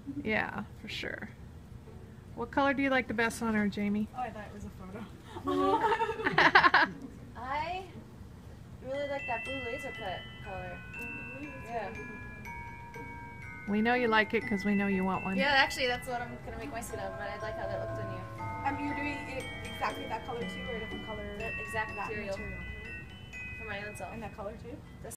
Yeah, for sure. What color do you like the best on her, Jamie? Oh, I thought it was a photo. I really like that blue laser cut color. Yeah. We know you like it because we know you want one. Yeah, actually, that's what I'm gonna make my suit of, but I like how that looked on you. You're doing it exactly that color too, or a different color? The exact that material. material. For my own self. And that color too? The